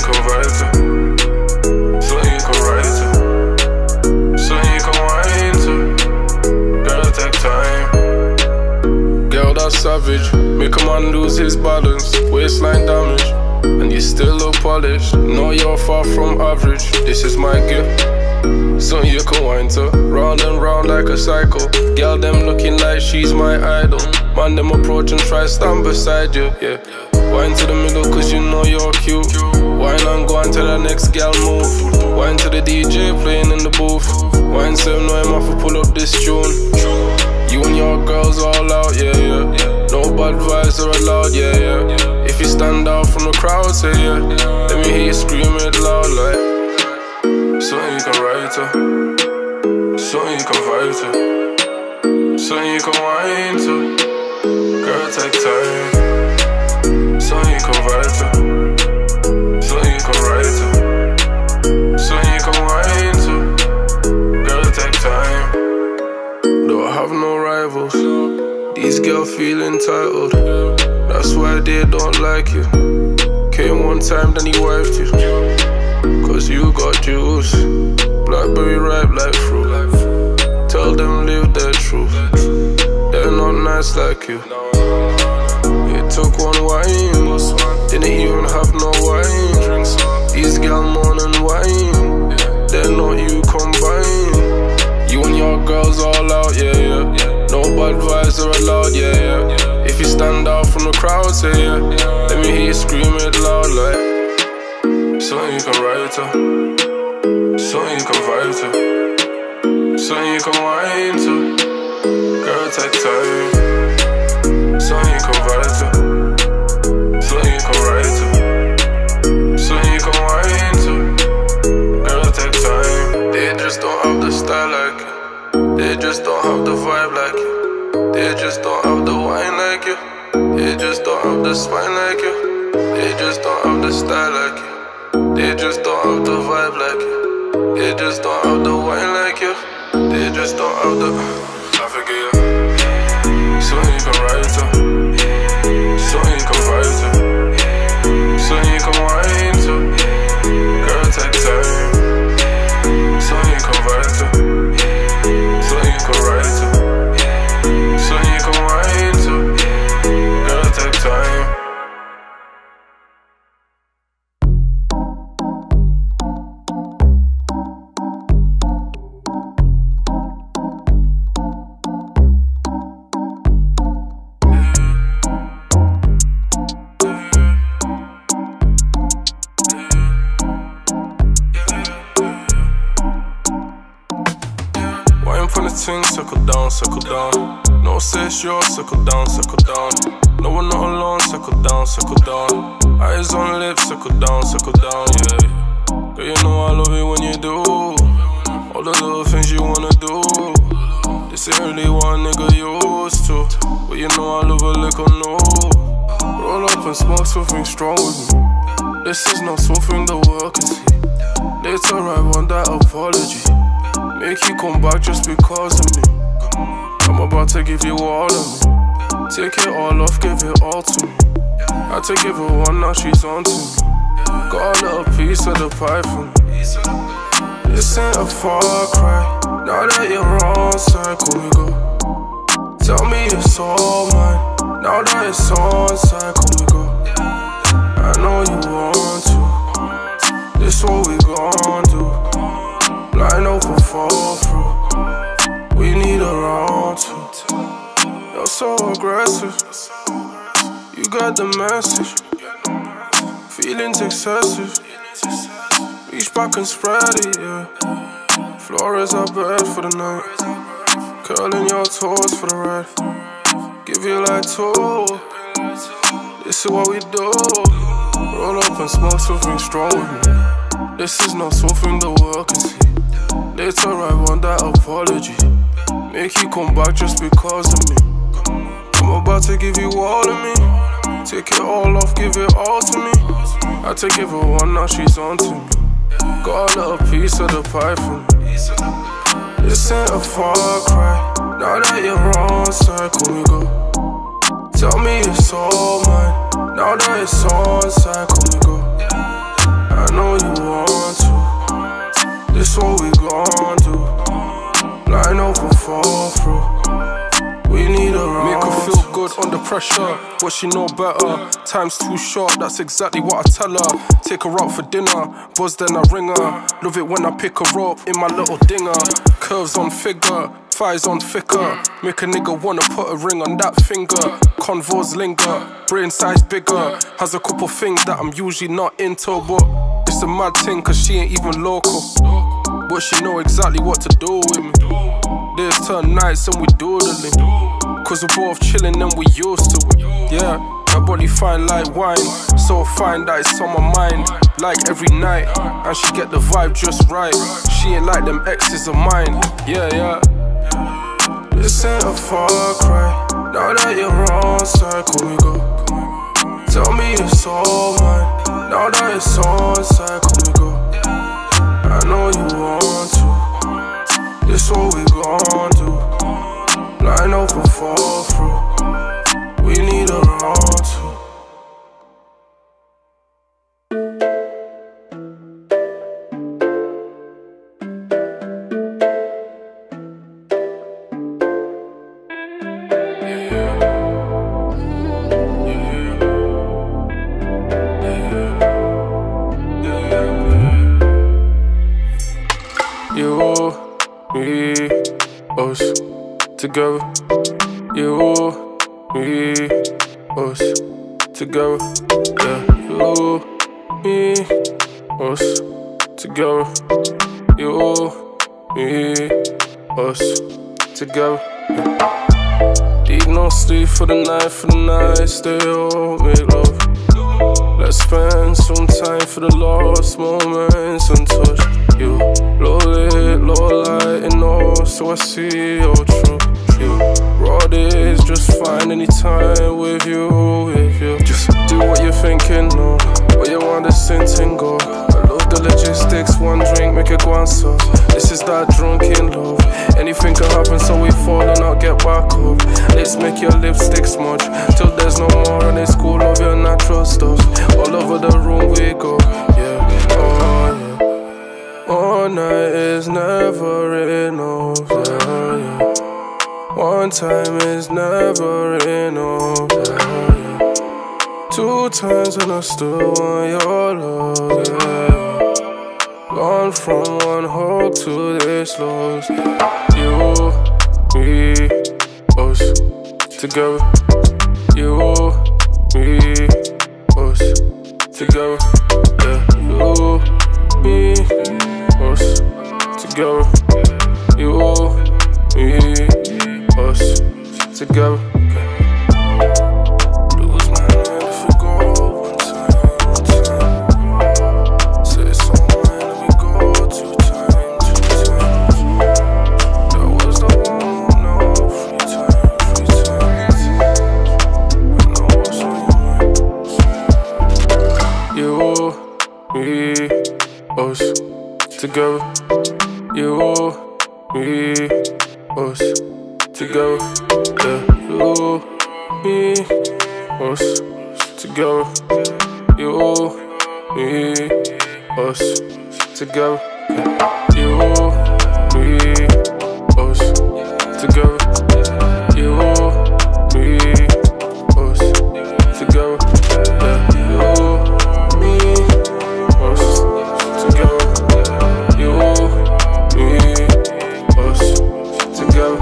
can write to, something you can write to, something you can wine to. Girl, take time. Girl, that's savage. Make a man lose his balance, waistline damage, and you still look polished. No, you're far from average. This is my gift, something you can wine to. Round and round like a cycle. Girl, them looking like she's my idol. Man, them approach and try stand beside you, yeah. Wine to the middle cause you know you're cute. Wine and go on to the next girl move. Wine to the DJ playing in the booth. Wine so know him off to pull up this tune. You and your girls all out, yeah, yeah. No bad vibes are allowed, yeah, yeah. If you stand out from the crowd, say yeah. Let me hear you scream it loud like something you can write to, something you can vibe to, something you can wine to. Girl, take time. Something you can vibe to, something you can write to, something you can wine to. Girl, take time. Don't have no rivals. These girls feel entitled. That's why they don't like you. Came one time, then he wifed you. Cause you got juice. Blackberry ripe like fruit. Tell them live their truth. They're not nice like you. It took one wine, didn't even have no wine. These gal moan and wine, they're not you combined. You and your girls all out, yeah, yeah. No bad vibes are allowed, yeah, yeah. If you stand out from the crowd, say yeah. Let me hear you scream it loud like something you can write to, something you can vibe to, something you can wine to. Girl, take time. Something you can vibe to, something you can write to, something you can wine to. Girl, take time. They just don't have the style like you. They just don't have the vibe like you. They just don't have the wine like you. They just don't have the spine like you. They just don't have the style like you. They just don't have the vibe like you. They just don't have the wine like you. They just don't have the... I forget you. Something you can write to, something you can vibe to, something you can wine to. Girl, take time. Something you can vibe to, something you can write to, something you can wine to. Girl, take time. Ting, circle down, circle down. No say it's yours, circle down, circle down. No, we're not alone, circle down, circle down. Eyes on lips, circle down, yeah. Girl, you know I love it when you do all the little things you wanna do. This ain't really what a nigga used to, but you know I love a little no. Roll up and smoke something strong with me. This is not something the world can see. Later I want that apology. Make you come back just because of me. I'm about to give you all of me. Take it all off, give it all to me. I had to give her one, now she's on to me. Got a little piece of the pie for me. This ain't a far cry. Now that you're on side, could we go? Tell me it's all mine. Now that it's on side, could we go? I know you want to. This what we gon' do. Line up and fall through. We need a round two. You're so aggressive. You got the message. Feelings excessive. Reach back and spread it, yeah. Floor is our bed for the night. Curling your toes for the ride. Give you like two. This is what we do. Roll up and smoke something strong with me. This is not something the world can see. Later I want that apology. Make you come back just because of me. I'm about to give you all of me. Take it all off, give it all to me. I had to give her one, now she's on to me. Got a little piece of the pie for me. This ain't a far cry. Now that you're on side, could we go? Tell me it's all mine. Now that it's on side, could we go? I pressure. What she know better? Time's too short, that's exactly what I tell her. Take her out for dinner, buzz then I ring her. Love it when I pick her up in my little dinger. Curves on figure, thighs on thicker. Make a nigga wanna put a ring on that finger. Convos linger, brain size bigger. Has a couple things that I'm usually not into, but it's a mad thing cause she ain't even local. But she know exactly what to do with me. Days turn nights and we doodling, cause we're both chilling and we used to it. Yeah, her body fine like wine, so fine that it's on my mind. Like every night, and she get the vibe just right. She ain't like them exes of mine. Yeah, yeah. This ain't a far cry. Now that you're on side, could we go? Tell me it's all mine. Now that it's on side, could we go? I know you want to. This what we gon' do. Line up and fall through. We need a round two. You, me, us, together. You, me, us, together. Yeah, you, me, us, together. You, me, us, together. Deep no sleep for the night, stay up, make love. Let's spend some time for the lost moments and touch. You, low lit, low light, and all, so I see your truth. You, raw days, just fine anytime with you. Just do what you're thinking, no, what you want to sing go. I love the logistics, one drink, make it go on so. This is that drunken love. Anything can happen, so we fall and not get back up. Let's make your lipstick smudge, till there's no more, and it's cool of your natural stuff. All over the room we go, yeah, oh yeah. One night is never enough, yeah. One time is never enough, yeah. Two times and I still want your love, yeah. Gone from one hug to this loss. You, me, us, together. You, me, us, together. Yeah, you, me, us, together. You, me, us, together. Lose my mind if we go one time. Say it's on mine and we go two times. That was the one, no, free time. I know what's on your mind. You, me, us, together. You, me, us, together. Yeah, you, me, us, together. You, me, us, together. You, me, us, together. You, me, us, together. Yeah, you, me, us, together. You, me, us, together.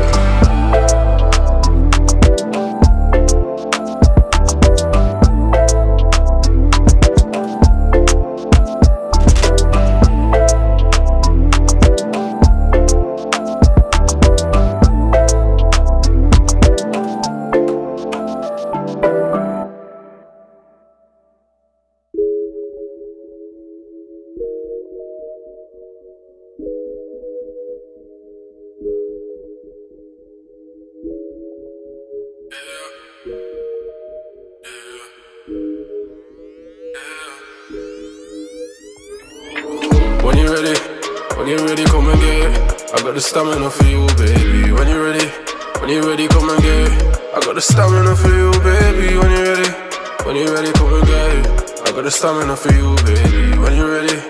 When you're ready, come and get it. I got the stamina for you, baby. When you're ready, come and get it. I got the stamina for you, baby. When you're ready, come and get it. I got the stamina for you, baby. When you're ready,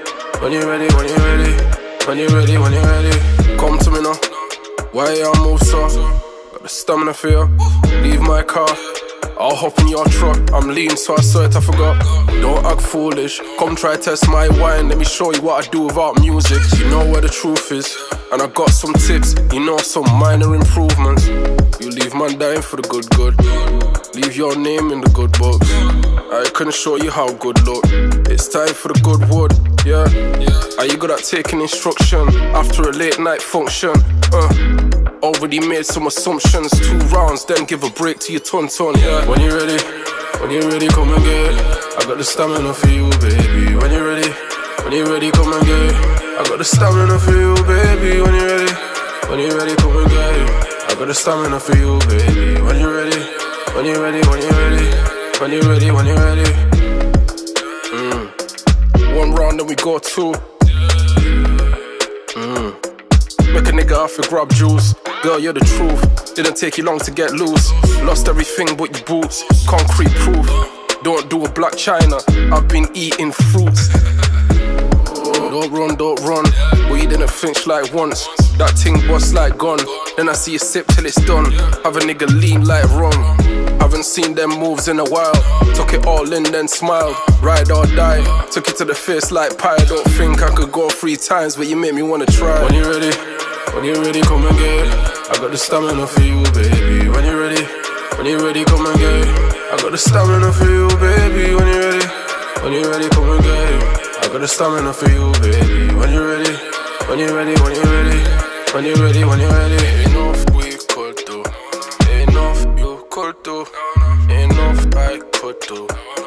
come to me now. Why y'all move so? Got the stamina for you. Leave my car, I'll hop in your truck, I'm lean so I swear I forgot. Don't act foolish, come try test my wine. Let me show you what I do without music. You know where the truth is, and I got some tips. You know some minor improvements. You leave man dying for the good. Leave your name in the good books. I couldn't show you how good look. It's time for the good wood, yeah. Are you good at taking instruction after a late night function? Already made some assumptions. 2 rounds, then give a break to your ton-ton, yeah. When you're ready, come and get it. I got the stamina for you, baby. When you're ready, come and get it. I got the stamina for you, baby. When you're ready, come and get it. I got the stamina for you, baby. When you're ready. One round, then we go 2. Make a nigga off your grub juice. Girl, you're the truth. Didn't take you long to get loose. Lost everything but your boots. Concrete proof. Don't do a black China. I've been eating fruits. Don't run. But you didn't flinch like once. That thing bust like gun. Then I see you sip till it's done. Have a nigga lean like rum. Haven't seen them moves in a while. Took it all in, then smiled. Ride or die. Took it to the face like pie. Don't think I could go 3 times, but you make me wanna try. When you're ready, come and get it. I got the stamina for you, baby. When you're ready, come and get it. I got the stamina for you, baby. When you're ready, come and get it. I got the stamina for you, baby. When you're ready. Enough we could do. Enough you could do. Enough I could do.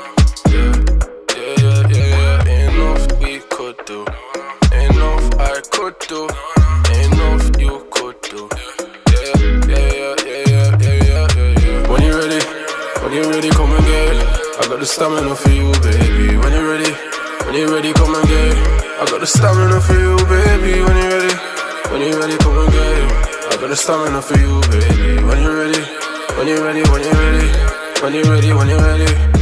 Yeah. Enough we could do. Enough I could do. Enough you could do. Yeah. When you're ready, come and get it. I got the stamina for you, baby. When you're ready, come and get it. I got the stamina for you, baby. When you're ready, come and get it. I got the stamina for you, baby. When you're ready.